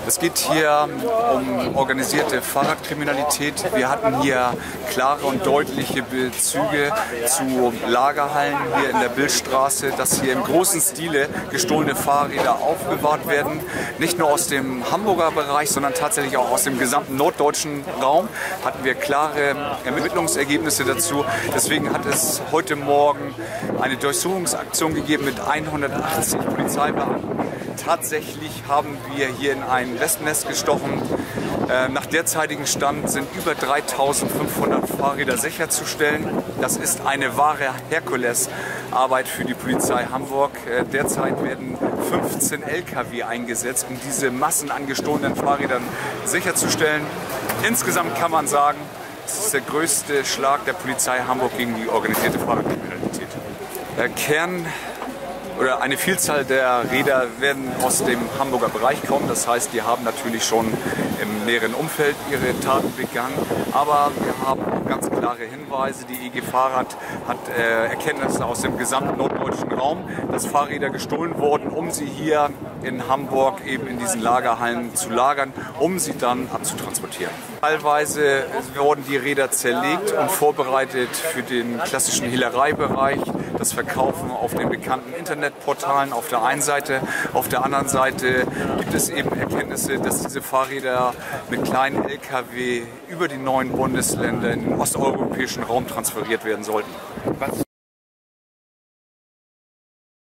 Es geht hier um organisierte Fahrradkriminalität. Wir hatten hier klare und deutliche Bezüge zu Lagerhallen hier in der Billstraße, dass hier im großen Stile gestohlene Fahrräder aufbewahrt werden. Nicht nur aus dem Hamburger Bereich, sondern tatsächlich auch aus dem gesamten norddeutschen Raum hatten wir klare Ermittlungsergebnisse dazu. Deswegen hat es heute Morgen eine Durchsuchungsaktion gegeben mit 180 Polizeibeamten. Tatsächlich haben wir hier in ein Wespennest gestochen. Nach derzeitigem Stand sind über 3.500 Fahrräder sicherzustellen. Das ist eine wahre Herkulesarbeit für die Polizei Hamburg. Derzeit werden 15 LKW eingesetzt, um diese Massen an gestohlenen Fahrrädern sicherzustellen. Insgesamt kann man sagen, es ist der größte Schlag der Polizei Hamburg gegen die organisierte Fahrradkriminalität. Eine Vielzahl der Räder werden aus dem Hamburger Bereich kommen. Das heißt, die haben natürlich schon im näheren Umfeld ihre Taten begangen. Aber wir haben auch ganz klare Hinweise. Die EG Fahrrad hat Erkenntnisse aus dem gesamten norddeutschen Raum, dass Fahrräder gestohlen wurden, um sie hier in Hamburg eben in diesen Lagerhallen zu lagern, um sie dann abzutransportieren. Teilweise wurden die Räder zerlegt und vorbereitet für den klassischen Hehlereibereich, das Verkaufen auf den bekannten Internetportalen auf der einen Seite. Auf der anderen Seite gibt es eben Erkenntnisse, dass diese Fahrräder mit kleinen LKW über die 9 Bundesländer in den osteuropäischen Raum transferiert werden sollten.